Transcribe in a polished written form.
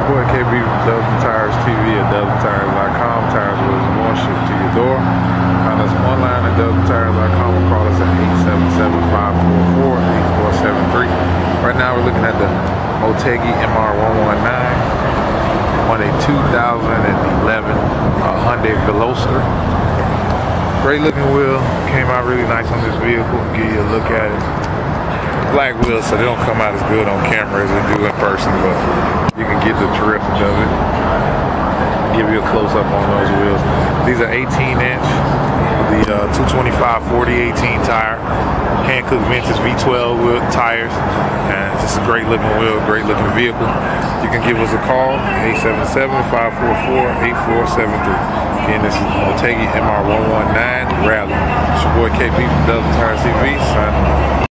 your boy KB from Dublin Tires TV at DublinTires.com. Tires, wheels, and more shipped to your door. Find us online at DublinTires.com or call us at 877-544-8473. Right now we're looking at the Motegi MR119 on a 2011 Hyundai Veloster. Great looking wheel. Came out really nice on this vehicle. Give you a look at it. Black wheels, so they don't come out as good on camera as they do in person, but you can get the drift of it. Give you a close-up on those wheels. These are 18-inch, the 225/40/18 tire, hand-cooked vintage V12 wheel tires, and it's just a great-looking wheel, great-looking vehicle. You can give us a call, 877-544-8473. Again, this is Motegi MR119 Rally. It's your boy KB from Dublin Tires TV, signing off.